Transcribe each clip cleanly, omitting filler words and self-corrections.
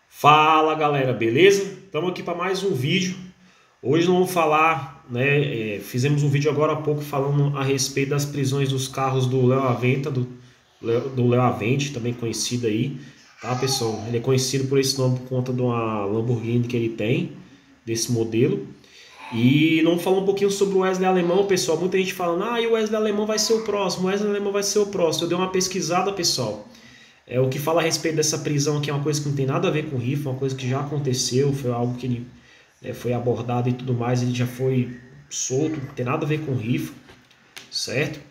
Fala galera, beleza? Estamos aqui para mais um vídeo. Hoje nós vamos falar, né? Fizemos um vídeo agora há pouco falando a respeito das prisões dos carros do Léo Aventa, do Léo Avente, também conhecido aí, tá pessoal? Ele é conhecido por esse nome por conta de uma Lamborghini que ele tem, desse modelo. E vamos falar um pouquinho sobre o Wesley Alemão, pessoal. Muita gente falando, e o Wesley Alemão vai ser o próximo, o Wesley Alemão vai ser o próximo. Eu dei uma pesquisada, pessoal. O que fala a respeito dessa prisão aqui é uma coisa que não tem nada a ver com rifa, uma coisa que já aconteceu, foi algo que ele foi abordado e tudo mais, ele já foi solto, não tem nada a ver com rifa, certo?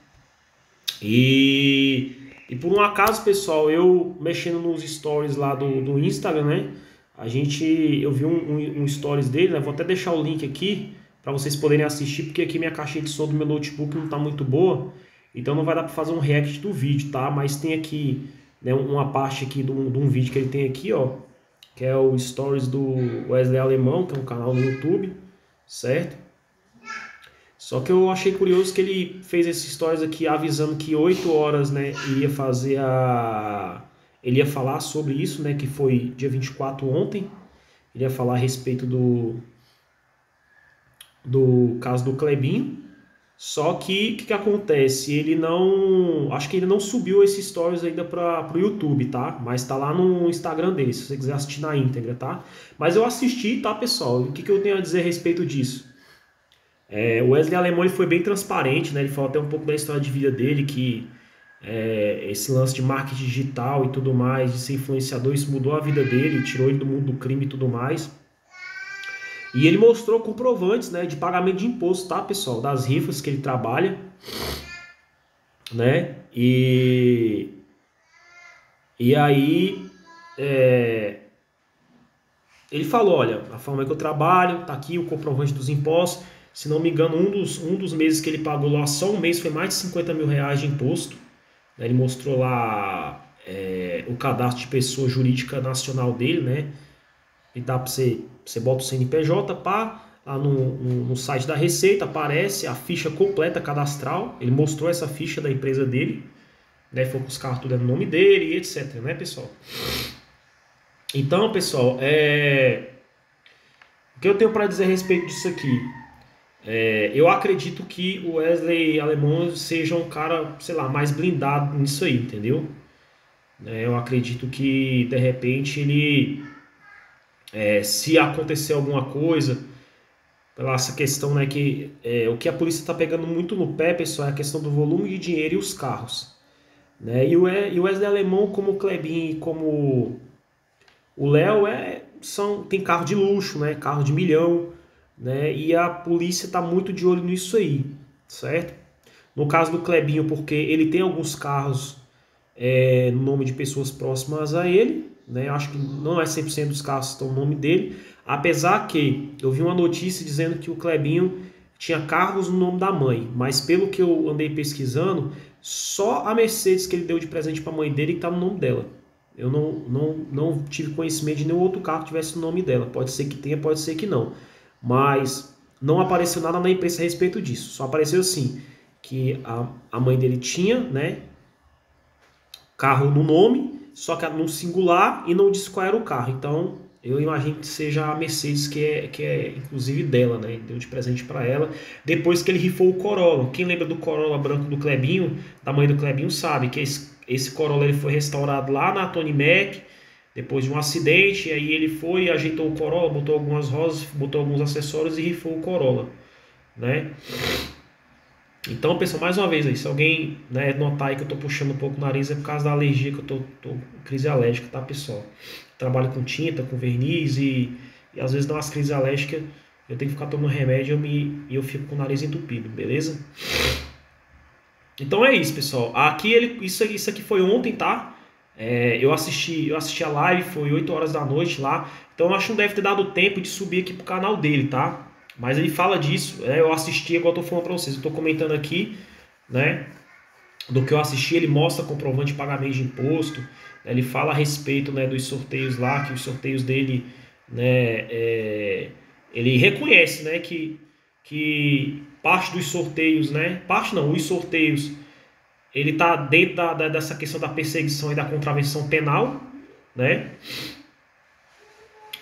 E por um acaso, pessoal, eu mexendo nos stories lá do Instagram, né? Eu vi um stories dele, né? Vou até deixar o link aqui para vocês poderem assistir, porque aqui minha caixinha de som do meu notebook não está muito boa, então não vai dar para fazer um react do vídeo, tá? Mas tem aqui, né, uma parte aqui de um vídeo que ele tem aqui, ó, que é o Stories do Wesley Alemão, que é um canal no YouTube, certo? Só que eu achei curioso que ele fez esses stories aqui avisando que 8 horas, né, ele ia falar sobre isso, né, que foi dia 24 ontem. Ele ia falar a respeito do caso do Clebinho. Só que o que acontece? Ele não. Acho que ele não subiu esses stories ainda para o YouTube, tá? Mas tá lá no Instagram dele, se você quiser assistir na íntegra, tá? Mas eu assisti, tá, pessoal? E o que eu tenho a dizer a respeito disso? O Wesley Alemão ele foi bem transparente, né? Ele falou até um pouco da história de vida dele, que esse lance de marketing digital e tudo mais, de ser influenciador, isso mudou a vida dele, tirou ele do mundo do crime e tudo mais. E ele mostrou comprovantes, né, de pagamento de imposto, tá, pessoal? Das rifas que ele trabalha, né? E aí ele falou, olha, a forma que eu trabalho, tá aqui o comprovante dos impostos. Se não me engano, um dos meses que ele pagou lá, só um mês, foi mais de 50 mil reais de imposto. Ele mostrou lá o cadastro de pessoa jurídica nacional dele, né? E dá para você bota o CNPJ, pá, lá no site da Receita aparece a ficha completa cadastral. Ele mostrou essa ficha da empresa dele, né? Foi com os carros tudo no nome dele e etc, né, pessoal? Então, pessoal, o que eu tenho para dizer a respeito disso aqui? Eu acredito que o Wesley Alemão seja um cara, sei lá, mais blindado nisso aí, entendeu? Eu acredito que, de repente, ele, se acontecer alguma coisa, pela essa questão, né, que o que a polícia está pegando muito no pé, pessoal, é a questão do volume de dinheiro e os carros. Né? E o Wesley Alemão, como o Clebinho e como o Léo, tem carro de luxo, né, carro de milhão, né, e a polícia está muito de olho nisso aí, certo? No caso do Clebinho, porque ele tem alguns carros no nome de pessoas próximas a ele, né? Eu acho que não é 100% dos carros que estão no nome dele, apesar que eu vi uma notícia dizendo que o Clebinho tinha carros no nome da mãe, mas pelo que eu andei pesquisando, só a Mercedes que ele deu de presente para a mãe dele que está no nome dela. Eu não tive conhecimento de nenhum outro carro que tivesse o nome dela. Pode ser que tenha, pode ser que não. Mas não apareceu nada na imprensa a respeito disso. Só apareceu assim, que a mãe dele tinha, né, carro no nome, só que no singular, e não disse qual era o carro. Então eu imagino que seja a Mercedes, que é inclusive dela, né? Deu de presente para ela. Depois que ele rifou o Corolla. Quem lembra do Corolla branco do Clebinho, da mãe do Clebinho, sabe que esse Corolla ele foi restaurado lá na Tony Mac, depois de um acidente. Aí ele foi, ajeitou o Corolla, botou algumas rosas, botou alguns acessórios e rifou o Corolla, né? Então, pessoal, mais uma vez aí, se alguém, né, notar aí que eu tô puxando um pouco o nariz, é por causa da alergia, que eu tô com crise alérgica, tá, pessoal? Trabalho com tinta, com verniz e às vezes dá umas crises alérgicas, eu tenho que ficar tomando remédio e eu fico com o nariz entupido, beleza? Então é isso, pessoal. Aqui isso aqui foi ontem, tá? Eu assisti a live, foi 8 horas da noite lá, então eu acho que não deve ter dado tempo de subir aqui pro canal dele, tá? Mas ele fala disso, eu assisti, igual eu tô falando para vocês, eu tô comentando aqui, né, do que eu assisti. Ele mostra comprovante de pagamento de imposto, né, ele fala a respeito, né, dos sorteios lá, que os sorteios dele, né, ele reconhece, né, que parte dos sorteios, né, parte não, os sorteios, ele tá dentro dessa questão da perseguição e da contravenção penal, né,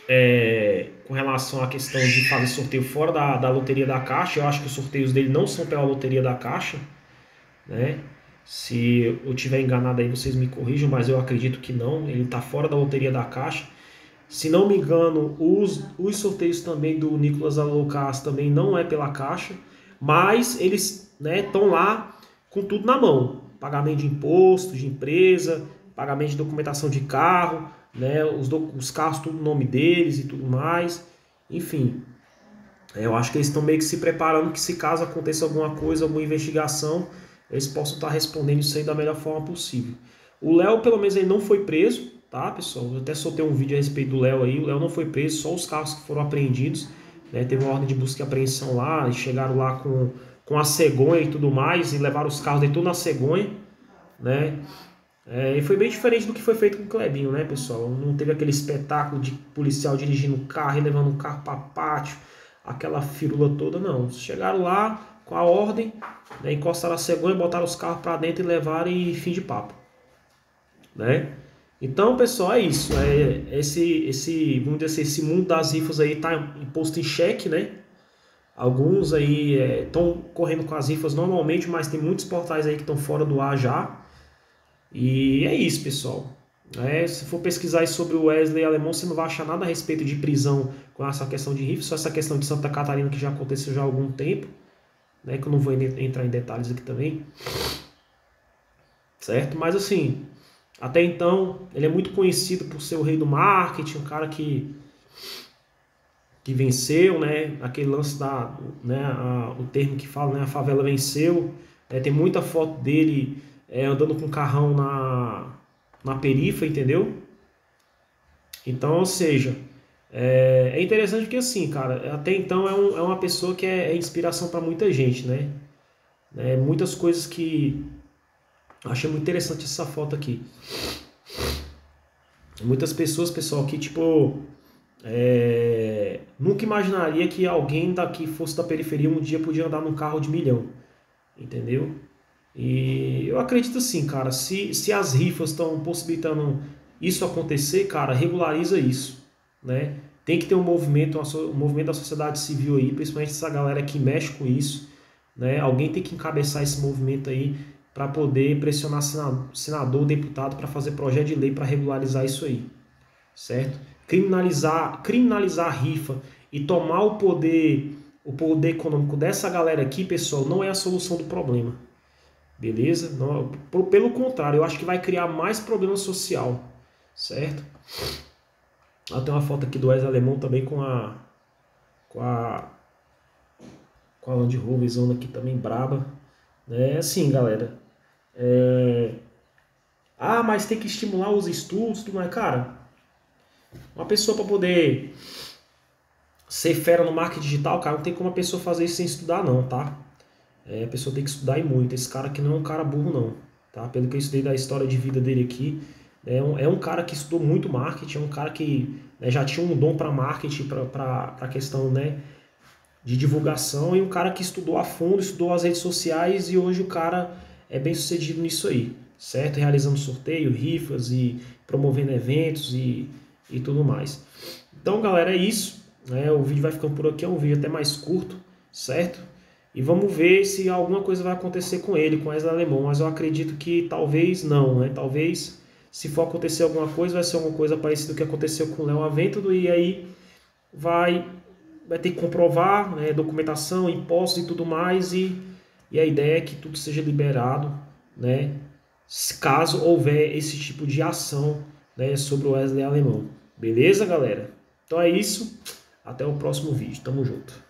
com relação à questão de fazer sorteio fora da loteria da Caixa. Eu acho que os sorteios dele não são pela loteria da Caixa, né? Se eu tiver enganado aí, vocês me corrijam, mas eu acredito que não. Ele está fora da loteria da Caixa. Se não me engano, os sorteios também do Nicolas Alucas também não é pela Caixa, mas eles, né, estão lá com tudo na mão. Pagamento de imposto, de empresa, pagamento de documentação de carro, né, os carros tudo no nome deles e tudo mais. Enfim, eu acho que eles estão meio que se preparando que se caso aconteça alguma coisa, alguma investigação, eles possam estar respondendo isso aí da melhor forma possível. O Léo, pelo menos, ele não foi preso, tá, pessoal? Eu até soltei um vídeo a respeito do Léo aí. O Léo não foi preso, só os carros que foram apreendidos, né? Teve uma ordem de busca e apreensão lá, e chegaram lá com a cegonha e tudo mais, e levaram os carros de tudo na cegonha, né? E foi bem diferente do que foi feito com o Clebinho, né, pessoal? Não teve aquele espetáculo de policial dirigindo o carro e levando o carro para pátio, aquela firula toda, não. Chegaram lá com a ordem, né, encostaram a cegonha, botaram os carros para dentro e levaram e fim de papo, né? Então, pessoal, é isso. Vamos dizer assim, esse mundo das rifas aí tá posto em xeque, né? Alguns aí estão correndo com as rifas normalmente, mas tem muitos portais aí que estão fora do ar já. E é isso, pessoal. Se for pesquisar aí sobre o Wesley Alemão, você não vai achar nada a respeito de prisão com essa questão de rifle, só essa questão de Santa Catarina que já aconteceu já há algum tempo, né? Que eu não vou entrar em detalhes aqui também, certo? Mas assim, até então, ele é muito conhecido por ser o rei do marketing, um cara que venceu, né? Aquele lance o termo que fala, né? A favela venceu. Tem muita foto dele andando com carrão na perifa, entendeu? Então, ou seja, é interessante porque assim, cara, até então é uma pessoa que é inspiração para muita gente, né? Muitas coisas que achei muito interessante essa foto aqui. Muitas pessoas, pessoal, que tipo nunca imaginaria que alguém daqui fosse da periferia um dia podia andar num carro de milhão, entendeu? E eu acredito assim, cara, se as rifas estão possibilitando isso acontecer, cara, regulariza isso, né? Tem que ter um movimento da sociedade civil aí, principalmente essa galera que mexe com isso, né? Alguém tem que encabeçar esse movimento aí para poder pressionar senador, deputado para fazer projeto de lei para regularizar isso aí, certo? Criminalizar a rifa e tomar o poder econômico dessa galera aqui, pessoal, não é a solução do problema. Beleza? Não, pelo contrário, eu acho que vai criar mais problema social, certo? Tem uma foto aqui do Wesley Alemão também com a Land Rover zona aqui também braba. Assim, galera. Mas tem que estimular os estudos, tudo mais. Cara, uma pessoa para poder ser fera no marketing digital, cara, não tem como a pessoa fazer isso sem estudar não, tá? A pessoa tem que estudar e muito. Esse cara aqui não é um cara burro não, tá? Pelo que eu estudei da história de vida dele aqui, é um cara que estudou muito marketing, é um cara que já tinha um dom para marketing, para questão, né, de divulgação, e um cara que estudou a fundo, estudou as redes sociais, e hoje o cara é bem sucedido nisso aí, certo? Realizando sorteio, rifas e promovendo eventos e tudo mais. Então, galera, é isso. O vídeo vai ficando por aqui, é um vídeo até mais curto, certo? E vamos ver se alguma coisa vai acontecer com ele, com Wesley Alemão. Mas eu acredito que talvez não, né? Talvez, se for acontecer alguma coisa, vai ser alguma coisa parecida com o que aconteceu com o Léo Aventado. E aí vai ter que comprovar, né, documentação, impostos e tudo mais. E a ideia é que tudo seja liberado, né? Caso houver esse tipo de ação, né, sobre o Wesley Alemão. Beleza, galera? Então é isso. Até o próximo vídeo. Tamo junto.